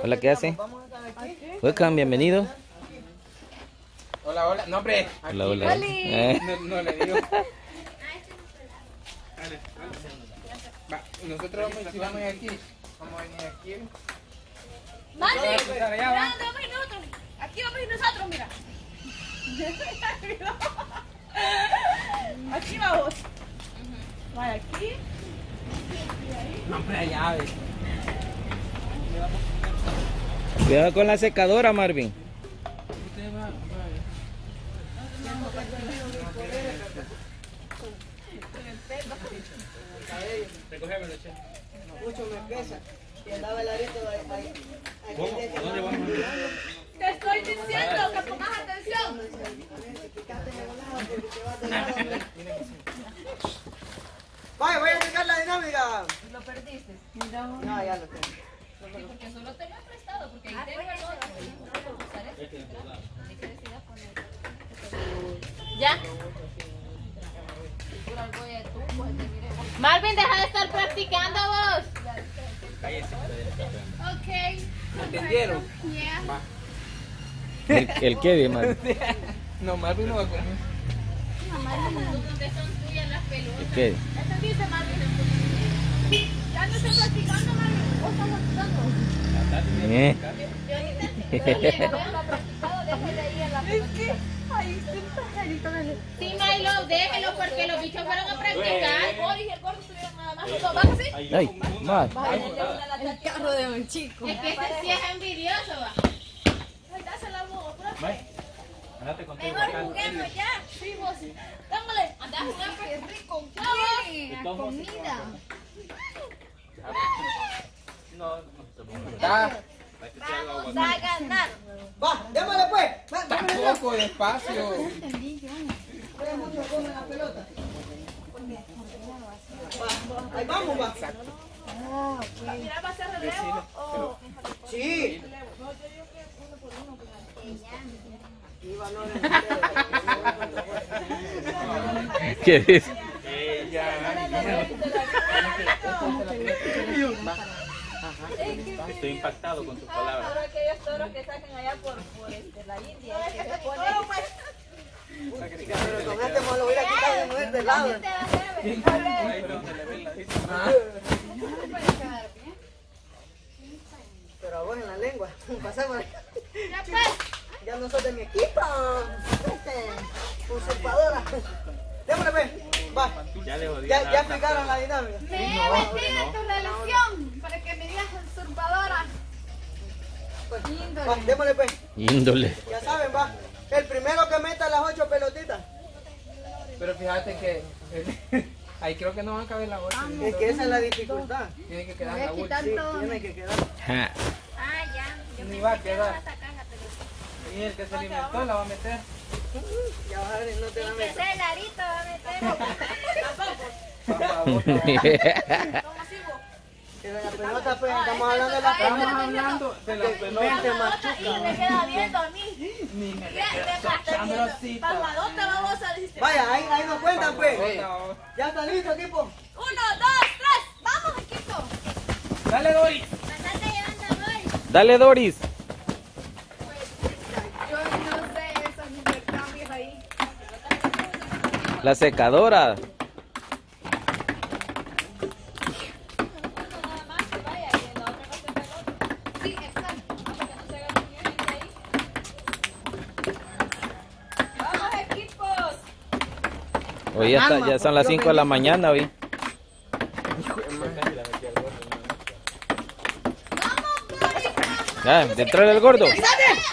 Hola, ¿qué hace? Welcome, bienvenido. Hola, hola. No, hombre. Hola, hola. No le digo. Va, nosotros si vamos aquí. Vamos a venir aquí. Mami, Vamos a empezar allá, va. mira, ¿dónde vamos a ir nosotros? Aquí vamos a ir nosotros, mira. Aquí vamos. Vaya, aquí. No, hombre, allá, ve. Cuidado con la secadora, Marvin. Usted va. Recogémelo, che. Mucho me pesa. Y andaba el arito ahí. ¿Dónde vamos? Te estoy diciendo que pongas atención. Vaya, voy a explicar la dinámica. Lo perdiste. No, ya lo tengo. Porque solo te lo he prestado, porque ahí tengo el otro. ¿Ya? Marvin, deja de estar practicando vos. Ok. ¿Entendieron? Yeah. ¿El qué, de Marvin? No, Marvin no va a comer. ¿Dónde son tuyas las pelotas? ¿El qué? ¿Entendiste, Marvin? Ya no estoy practicando, Marvin. ¿Vos estás practicando? Sí, Milo, déjelo porque los bichos fueron a practicar. Boris y el gordo estuvieron nada más. ¿Vas así? Ay, Mar. El carro de un chico. Es que este sí es envidioso, va. Ay, dásela vos, Andate con mejor juguemos ya. Sí, vos. Dámosle. Andá a jugar porque es rico. Vamos. Comida. Vamos a ganar. Va, démosle pues. Va, démosle. Tampoco, despacio. Ustedes mucho comen la pelota. Va, ahí vamos, va. Mira, ¿va a ser relevo o...? Sí. Iba, no, ¿Qué dice? Estoy impactado con tus palabras. Ahora aquellos toros que sacan allá por la India. Que se pone... pero con este me lo voy a quitar de nuevo de lado. Pero a vos en la lengua. Pasamos. Ya no sos de mi equipo. Usurpadora. Démosle pues. Va. Ya le jodí. Ya explicaron la dinámica. Me he metido en tu relación para que me digas usurpadora. Va, démosle pues. Índole. Ya saben, va. El primero que meta las 8 pelotitas. Pero fíjate que ahí creo que no van a caber las 8. Es que esa es la dificultad. Tiene que quedar la última. Sí, tiene que quedar. Ja. Ah, ya. Ni va a quedar. Y el que se alimentó la va a meter. Ya vas a ver, no te va a Que meter. ese larito va a meter. Que de la pelota, pues, estamos hablando de la Estamos pelota. hablando de la pelota. Vente, Y machuca. me queda viendo a mí. Ni me Sabrosita. Palmadota, vamos a decir. Vaya, ahí nos cuentan, pues. Sí. Ya está listo, equipo. 1, 2, 3. Vamos, equipo. Dale, Doris. Andate llevando a Doris. Dale, Doris. Yo no sé esos intercambios ahí. La secadora. Sí, exacto. Para que no se haga niños ahí. Vamos, equipos. Hoy ya son las 5 de la mañana, hoy. Ya, dentro del gordo. Que solo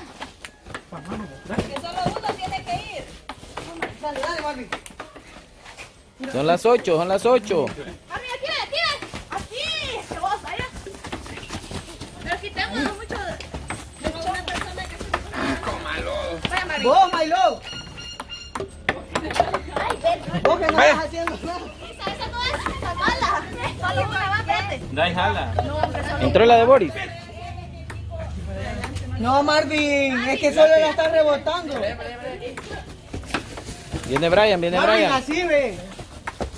uno tiene que ir. Dale, dale, Marvin. Son las 8, son las 8. Mami, aquí, aquí. Aquí. Que vos allá. Pero quitémonos mucho de una persona que se... Vaya, Mari. Vos, Milo. Ay, ven. Vos que no Vaya. estás haciendo nada. Esa no es la mala. Solo una va, espérate. Dai jala. Entró la de Boris. No, Marvin, es que solo la está rebotando. Viene Brian, viene Marvin, Brian. así ve.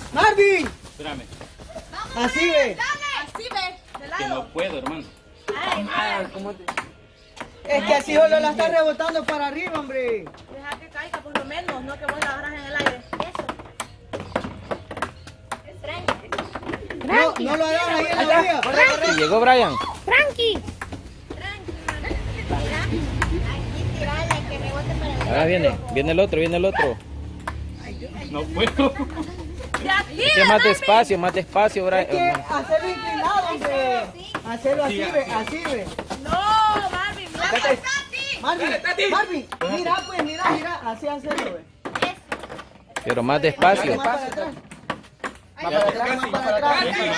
Marvin, Espérame. así ve. Dale. Así ve. De Que lado. no puedo, hermano. Ah, Es que así solo la está rebotando para arriba, hombre. Deja que caiga por lo menos, no que vos la agarras en el aire. Eso. No lo hagas ahí en la vía. Y llegó Brian. Ahora viene el otro. No puedo. Es más despacio, Brian. Es que hacerlo inclinado, hombre. Hacerlo así, ve. No, Marvin, Marvin, mira, así hacerlo, ve. Pero más despacio. Más para atrás. Más para atrás.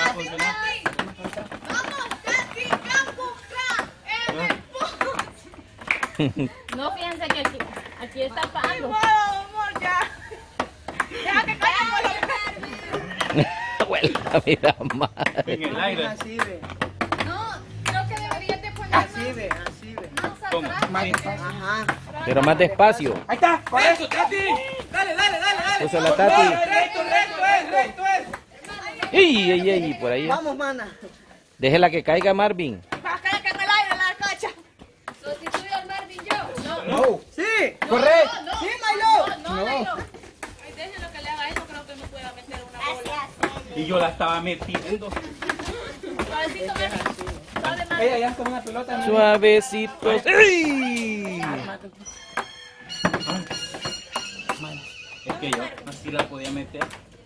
No, fíjense que aquí está pagando. Amor, ya. Deja que caiga. Abuela, mira, madre. En el aire. Así, ve. No, creo que deberías de poner Así, ve. más ¿Cómo? atrás. Ajá. Pero más despacio. Ahí está, correcto, Tati. Dale. Puso la Tati. Recto es. ¡Ey! Por ahí. Vamos, mana. Déjela que caiga, Marvin. Vas a caer que en el aire la cacha. ¿Sustituye al Marvin yo? No. Sí. Correcto. Sí, Milo. No, Nairo. Ay, déjenlo que le haga eso, creo que no pueda meter una bola. Y yo la estaba metiendo. Suavecito, Marvin. Ella ya está una pelota. ¿no? Suavecitos. ¡Ey! Es que yo así la podía meter.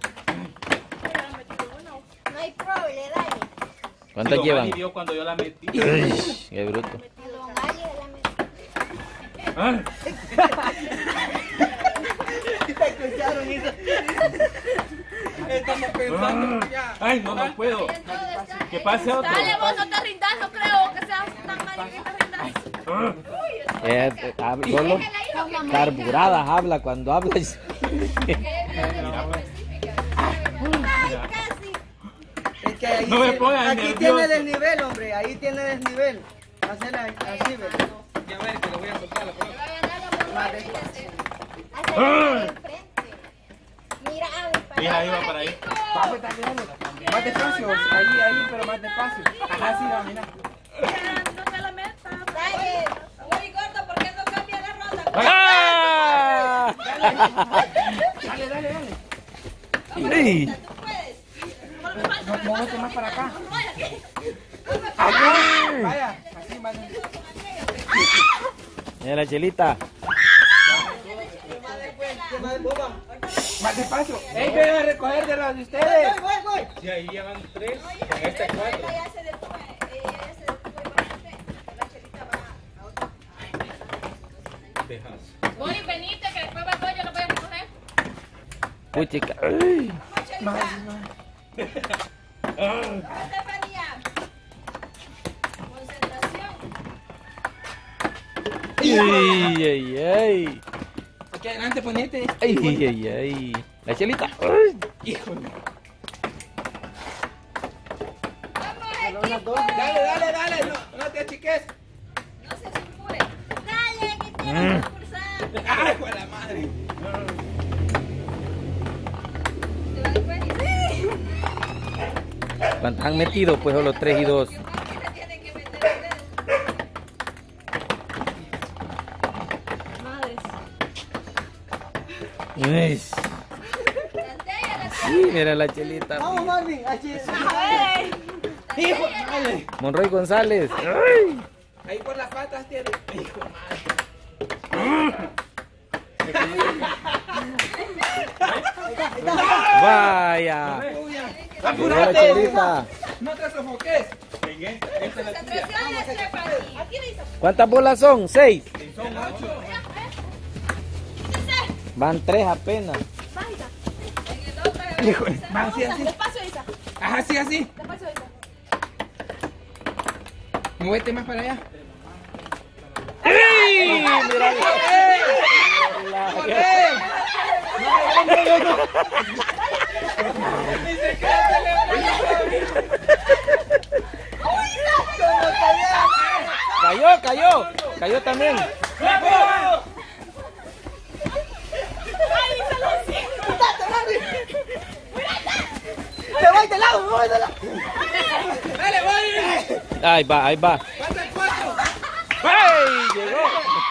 No hay problema, dale. ¿Cuántas Don llevan? Ali vio cuando yo la metí. Uy, qué bruto. Don Ali de la Ah, Escucharon eso. Estamos pensando ya. Ay, no puedo. Que pase otro. Dale, vos no te rindas, no creo que seas tan mal que te rindas. Solo carburadas habla cuando habla. Es que ahí No me pongas aquí nervioso. tiene desnivel, hombre. Ahí tiene desnivel. Hacer así, ve. Ya ver que le voy a soltar la pelota. Hacer enfrente. Mira, Mira, ahí va para ahí. Papi, dale. Más despacio, ahí, pero más despacio. Ajá, sí, va, mira. No te la metas. dale. Oye, gordo, ¿por qué no cambia la ronda? ¡Ah! Dale. ¡Ey! Tú puedes. No, móvete más para acá. Vaya, así, más Mira la chelita. Más despacio. ¡Ey, ven a recoger de los de ustedes! Voy. Sí, ahí llevan 3. Este 4. Ya se detuvo bastante. La chelita va a otro. Dejas. Mori, venite, que después va todo, yo lo voy a recoger. Puchica. ¡Ay! Estefanía. Concentración. ¡Ay! Aquí adelante, ponete. ¡Ay! La chelita. ¡Ay! Híjole. Vamos, equipo. Dale. No te achiques. No se sulfure. Dale, que quiero concursar. ¡Ay, fue la madre! Te va después y ¿Cuántas han metido? Pues solo 3 y 2. tienen que meter el dedo. Madres. ¡Ay! Plantéala. Sí, mira la chelita. Vamos, Marvin. Así. ¡Hijo de madre! Monroy González. ¡Ay! Ahí por las patas tiene. ¡Hijo de madre! Vaya. Llegó la ¡Apúrate! chelita. ¡No te sofoques! Esta es la tuya. Concentración, Estefanía. Aquí dice. ¿Cuántas bolas son? 6. Son 8. Van 3 apenas. En el otro. Híjole. Va así, así. Despacio, Isa. Ajá, así. Despacio, Isa. Muévete más para allá. ¡Ey! Mira, Cayó también. Me voy de lado. ¡Dale, voy! Ahí va. ¿Cuántas ¡Hey! Llegó.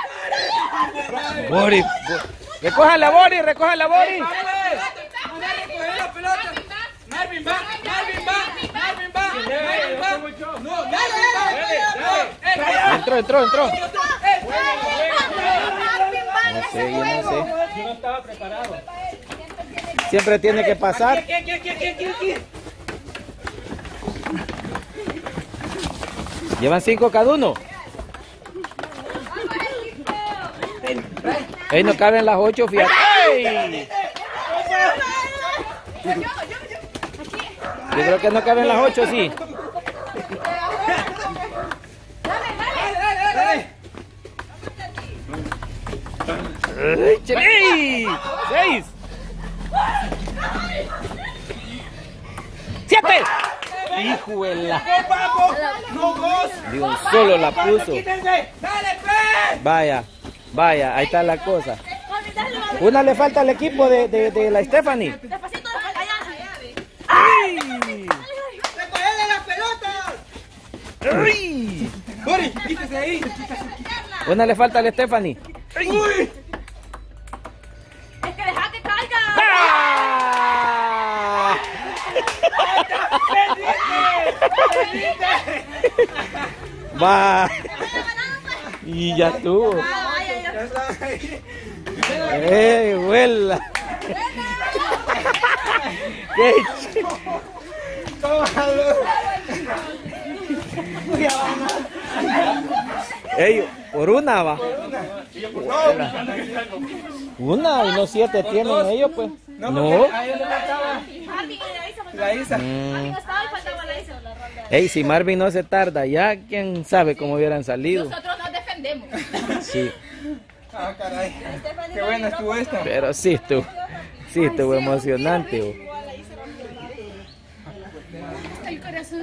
Boris. Recójala, Boris, recójala, Boris. ¡Anda a recoger la pelota! ¡Marvin va! ¡Marvin va! ¡Marvin va! ¡Marvin va! ¡No, Marvin va! Entró. No sé. Yo no estaba preparado. Siempre tiene que pasar. Llevan 5 cada uno. Ey, no caben las 8, fíjate. ¡Ey! Yo creo que no caben las 8, sí. ¡Ey! 6. 7. ¡Hijuela! ¡No, vos! De un solo la puso. ¡Dale, pues! Vaya, ahí está la cosa. Una le falta al equipo de la Stephanie. Despacito, allá. ¡Ay! ¡Recogele las pelotas! ¡Ay! ¡Boris, quítese ahí! Una le falta al Stephanie. ¡Uy! Es que deja que caiga. ¡Ah! Va. Y ya estuvo. Vuela. ¿Qué? Ey, por una va. Una y no 7 tienen ellos, pues. No. A ellos les faltaba la Isa. Ey, si Marvin no se tarda, ya quién sabe cómo hubieran salido. Nosotros nos defendemos. Sí, Ah, caray. Qué buena estuvo esta. pero sí estuvo emocionante. Oh. El corazón.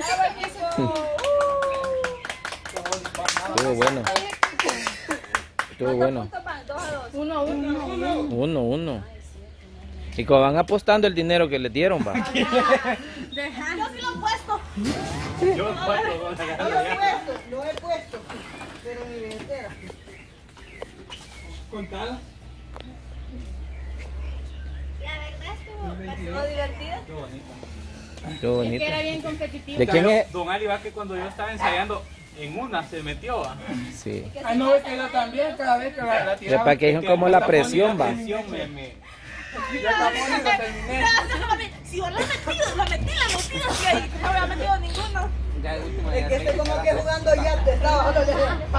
Estuvo bueno. 1-1. 1-1. Y como van apostando el dinero que les dieron, va. Yo sí lo he puesto. Lo he puesto, pero mi billetera. Contala. La verdad estuvo divertido. Estuvo bonito. Era bien competitivo. ¿De quién es? Don Ali va que cuando yo estaba ensayando, en una se metió. Sí. Ah, no, es que yo también, cada vez que la tiraba. Para que dijeron como la presión, va. Ya está bonito, terminé. Si yo la metí, si ahí no había metido ninguno. Es que estoy como que jugando ya te estaba solo le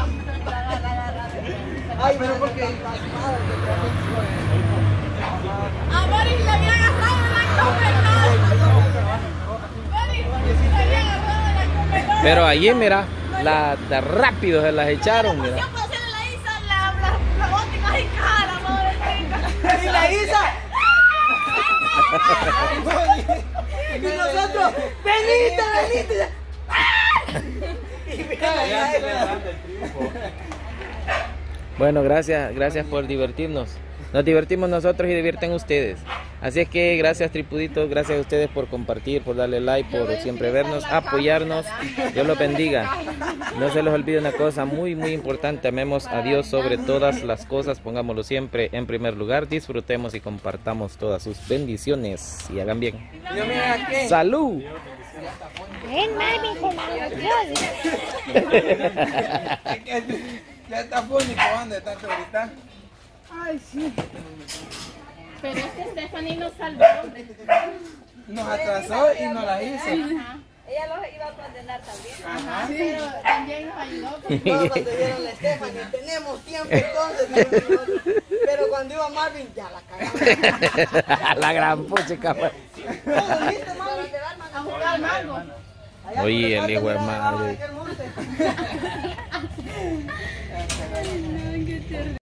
ay, pero porque A Boris le había agarrado la cometa. Boris le había agarrado la cometa. Pero allí, mira, de rápido se las echaron, mira. Siempre hacerle la Isa, la gótica y cara, madre. y la Isa y nosotros venite Bueno, gracias por divertirnos. Nos divertimos nosotros y divierten ustedes. Así es que gracias, tripuditos, gracias a ustedes por compartir, por darle like, por siempre vernos, apoyarnos. Dios los bendiga. No se les olvide una cosa muy importante: amemos a Dios sobre todas las cosas, pongámoslo siempre en primer lugar, disfrutemos y compartamos todas sus bendiciones y hagan bien. ¡Salud! Ven, Marvin, Ya está fónico, anda, tanto ahorita. Ay, sí. Pero es que Stephanie nos salvó. Nos atrasó y nos la hizo. ella los iba a condenar también. Ajá. Pero también nos ayudó. no, cuando vieron la Stephanie tenemos tiempo entonces pero cuando iba Marvin ya la cagamos. La gran puchica. A jugar mango. Oye, el hijo de madre.